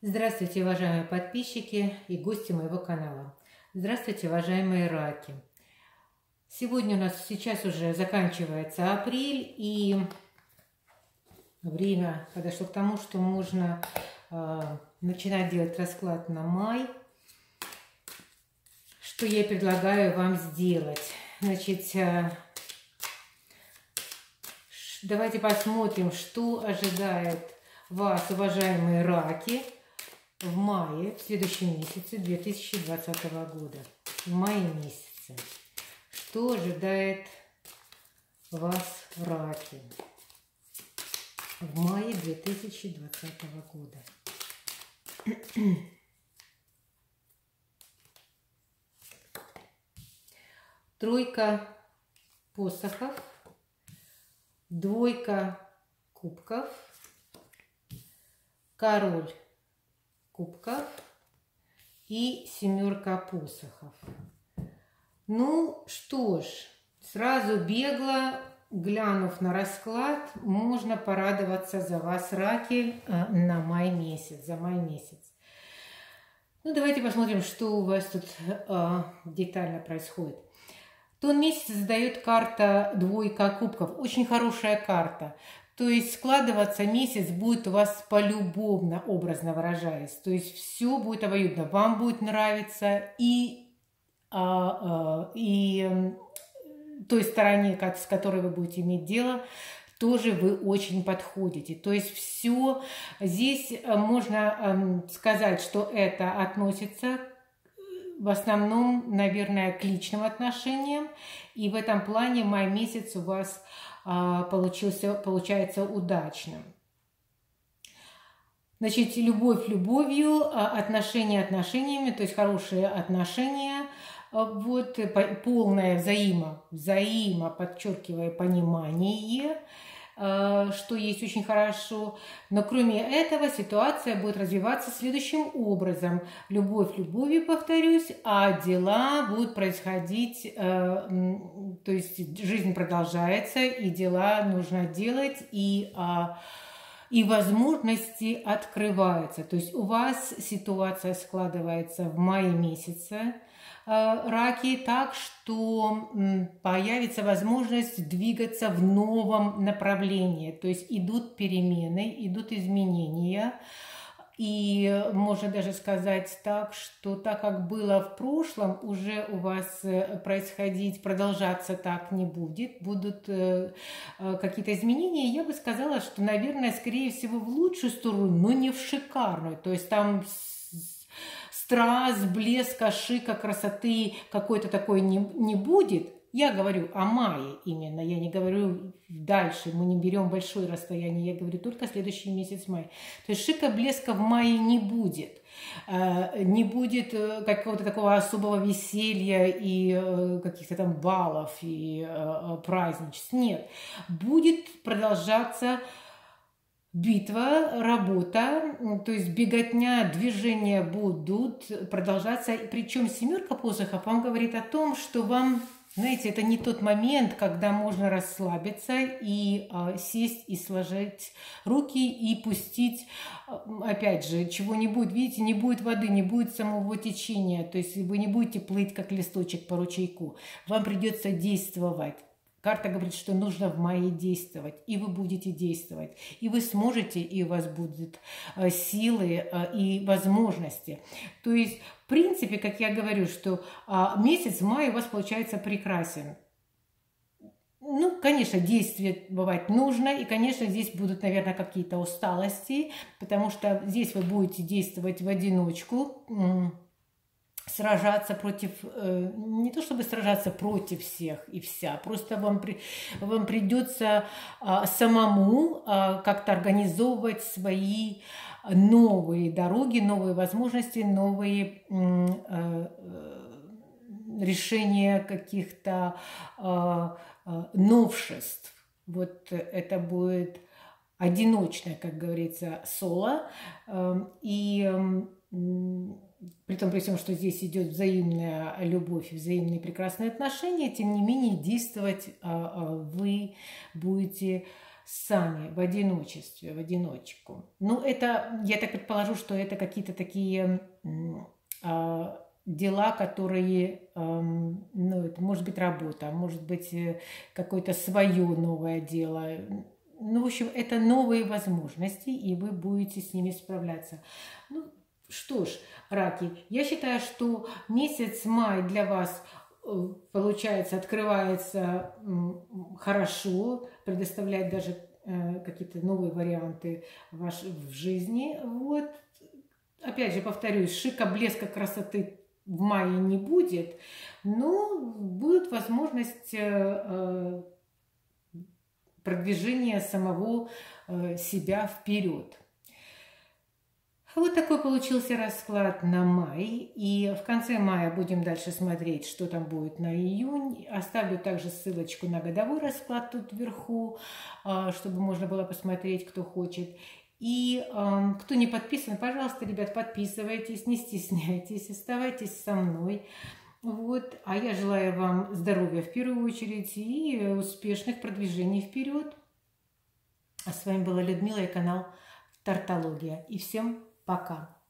Здравствуйте, уважаемые подписчики и гости моего канала. Здравствуйте, уважаемые раки. Сегодня у нас сейчас уже заканчивается апрель, и время подошло к тому, что можно начинать делать расклад на май, что я предлагаю вам сделать. Значит, давайте посмотрим, что ожидает вас, уважаемые раки, в мае, в следующем месяце 2020 года. В мае месяце. Что ожидает вас, раки, в мае 2020 года? Тройка посохов, двойка кубков, король кубков и семерка посохов. Ну что ж, сразу бегло глянув на расклад, можно порадоваться за вас, раки, на май месяц, за май месяц. Ну давайте посмотрим, что у вас тут детально происходит. Тон месяца задает карта двойка кубков. Очень хорошая карта. То есть складываться месяц будет у вас полюбовно, образно выражаясь. То есть все будет обоюдно. Вам будет нравиться и той стороне, с которой вы будете иметь дело, тоже вы очень подходите. То есть все здесь можно сказать, что это относится в основном, наверное, к личным отношениям. И в этом плане май месяц у вас получается удачным. Значит, любовь любовью, отношения отношениями, то есть хорошие отношения, вот, полное подчеркивая, понимание, что есть очень хорошо. Но кроме этого ситуация будет развиваться следующим образом. Любовь любовью, повторюсь, а дела будут происходить, то есть жизнь продолжается, и дела нужно делать, и возможности открываются. То есть у вас ситуация складывается в мае месяце, раки, так что появится возможность двигаться в новом направлении. То есть идут перемены, идут изменения. И можно даже сказать так, что так как было в прошлом, уже у вас продолжаться так не будет. Будут какие-то изменения. Я бы сказала, что, наверное, скорее всего в лучшую сторону, но не в шикарную. То есть там страз, блеска, шика, красоты какой-то такой не будет. Я говорю о мае именно, я не говорю дальше, мы не берем большое расстояние, я говорю только следующий месяц май. То есть шика, блеска в мае не будет. Не будет какого-то такого особого веселья и каких-то там баллов и праздничеств. Нет, будет продолжаться битва, работа, то есть беготня, движения будут продолжаться. Причем семерка посохов вам говорит о том, что вам, знаете, это не тот момент, когда можно расслабиться и сесть и сложить руки и пустить, опять же, чего-нибудь. Видите, не будет воды, не будет самого течения. То есть вы не будете плыть, как листочек по ручейку. Вам придется действовать. Карта говорит, что нужно в мае действовать, и вы будете действовать, и вы сможете, и у вас будут силы и возможности. То есть, в принципе, как я говорю, что месяц мая у вас получается прекрасен. Ну, конечно, действие бывать нужно, и, конечно, здесь будут, наверное, какие-то усталости, потому что здесь вы будете действовать в одиночку, сражаться против, не то чтобы сражаться против всех и вся, просто вам придется самому как-то организовывать свои новые дороги, новые возможности, новые решения каких-то новшеств. Вот это будет одиночное, как говорится, соло. И при всем, что здесь идет взаимная любовь, взаимные прекрасные отношения, тем не менее действовать вы будете сами, в одиночестве, в одиночку. Ну, это, я так предположу, что это какие-то такие дела, которые, ну, это может быть работа, может быть какое-то свое новое дело. Ну, в общем, это новые возможности, и вы будете с ними справляться. Ну, что ж, раки, я считаю, что месяц май для вас получается, открывается хорошо, предоставляет даже какие-то новые варианты в жизни. Вот. Опять же, повторюсь, шика, блеска, красоты в мае не будет, но будет возможность продвижения самого себя вперед. Вот такой получился расклад на май. И в конце мая будем дальше смотреть, что там будет на июнь. Оставлю также ссылочку на годовой расклад тут вверху, чтобы можно было посмотреть, кто хочет. И кто не подписан, пожалуйста, ребят, подписывайтесь, не стесняйтесь, оставайтесь со мной. Вот. А я желаю вам здоровья в первую очередь и успешных продвижений вперед. А с вами была Людмила и канал Тартология. И всем пока!